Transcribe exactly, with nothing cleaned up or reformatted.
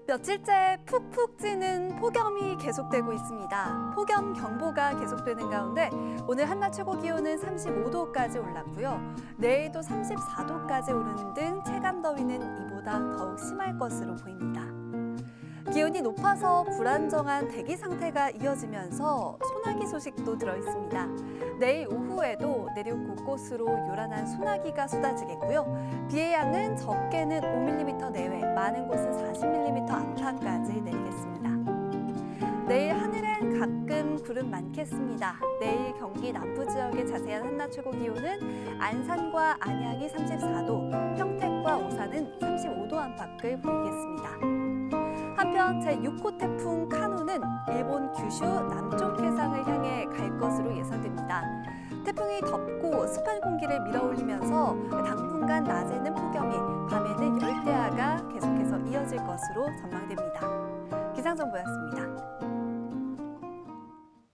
며칠째 푹푹 찌는 폭염이 계속되고 있습니다. 폭염경보가 계속되는 가운데 오늘 한낮 최고기온은 삼십오 도까지 올랐고요. 내일도 삼십사 도까지 오르는 등 체감더위는 이보다 더욱 심할 것으로 보입니다. 기온이 높아서 불안정한 대기 상태가 이어지면서 소나기 소식도 들어있습니다. 내일 오후에도 내륙 곳곳으로 요란한 소나기가 쏟아지겠고요. 비의 양은 적게는 오 밀리미터 내외, 많은 곳은 사십 밀리미터 안팎까지 내리겠습니다. 내일 하늘엔 가끔 구름 많겠습니다. 내일 경기 남부 지역의 자세한 한낮 최고 기온은 안산과 안양이 삼십사 도, 평택과 오산은 삼십오 도 안팎을 보이겠습니다. 한편 제육 호 태풍 카누는 일본 규슈 남쪽 해상을 향해 갈 것으로 예상됩니다. 태풍이 덥고 습한 공기를 밀어올리면서 당분간 낮에는 폭염이, 밤에는 열대야가 계속해서 이어질 것으로 전망됩니다. 기상정보였습니다.